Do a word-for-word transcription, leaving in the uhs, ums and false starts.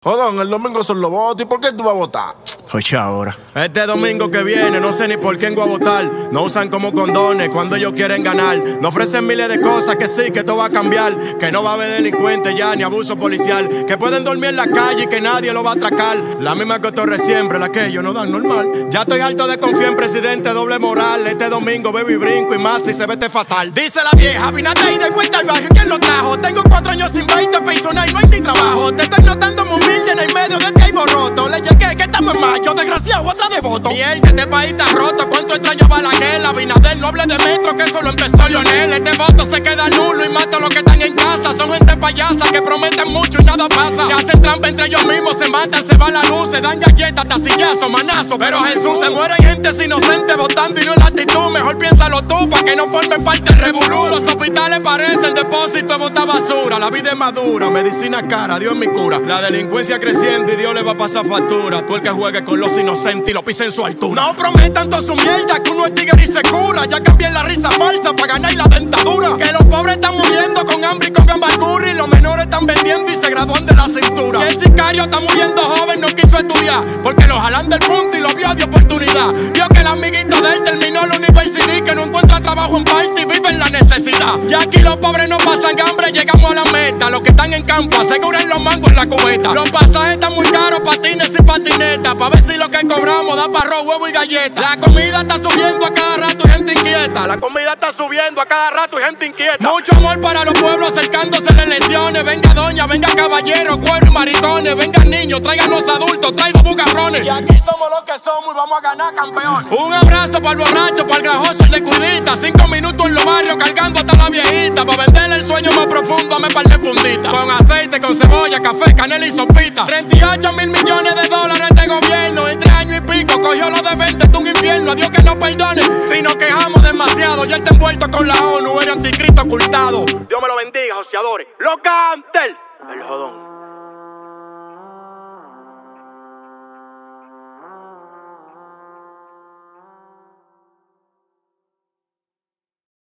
Jodón, el domingo son los votos. ¿Y por qué tú vas a votar? Oye, ahora. Este domingo que viene, no sé ni por quién voy a votar. No usan como condones cuando ellos quieren ganar. No ofrecen miles de cosas que sí, que todo va a cambiar. Que no va a haber delincuentes ya, ni abuso policial. Que pueden dormir en la calle y que nadie lo va a atracar. La misma cotorre siempre, la que ellos no dan normal. Ya estoy harto de confiar en presidente doble moral. Este domingo bebo y brinco y más si se vete fatal. Dice la vieja, vinate y de vuelta al barrio, ¿quién lo trajo? Tengo cuatro años sin veinte personal y no hay ni trabajo. Te estoy notando muy humilde en el medio de que hay borroto. Le llegué que estamos en mayo, desgraciado, otra de voto. Mierda, este país está roto, cuánto extraño Balaguer. Abinader, no hable de metro, que eso lo empezó Lionel. Este voto se queda nulo y mata a los que están en casa. Son gente payasa que prometen mucho y nada pasa. Se hacen trampa entre ellos mismos, se matan, se va la luz, se dan galletas, tacillazos, manazos. Pero Jesús, se mueren gente inocente votando y no en la actitud. Mejor piénsalo tú, pa' que no forme parte del revolú. Los hospitales parecen depósito de botar basura. La vida es madura, medicina cara, Dios es mi cura. La delincuencia creciendo y Dios le va a pasar factura. Tú el que juegue con los inocentes y lo pisa en su altura. No prometan toda su mierda, que uno es tigre y se cura. Ya cambié la risa falsa pa' ganar la dentadura. Que los pobres están muriendo con hambre y con gambarcurri. Los menores están vendiendo y se gradúan de la cintura. Y el sicario está muriendo joven, no quiso estudiar, porque lo jalan del punto y lo vio de oportunidad. Vio que el amiguito de él terminó la universidad, que no encuentra trabajo en parte y vive en la necesidad. Ya aquí los pobres no pasan hambre, llegamos a la meta. Los que están en campo aseguren los mangos en la cubeta. Los pasajes están muy caros, patines y patinetas, pa' ver si lo que cobramos da para arroz, huevo y galletas. La comida está subiendo a cada rato y gente inquieta. La comida está subiendo a cada rato y gente inquieta. Mucho amor para los pueblos acercándose las elecciones. Venga doña, venga caballero, cuero y maricones. Vengan niños, traigan los adultos, traigo bugarrones. Y aquí somos los que somos y vamos a ganar campeón. Un abrazo para el borracho, para el grajoso, el de cuidita. Cinco minutos en los barrios cargando hasta la viejita. Pa' venderle el sueño más profundo, me par de fundita. Con aceite, con cebolla, café, canela y sopita. treinta y ocho mil millones de dólares de gobierno. En tres años y pico cogió lo de veinte, es un infierno. A Dios que no perdone si nos quejamos demasiado. Ya está envuelto con la ONU, era anticristo ocultado. Dios me lo bendiga, joseadores. Lo cantel, el jodón.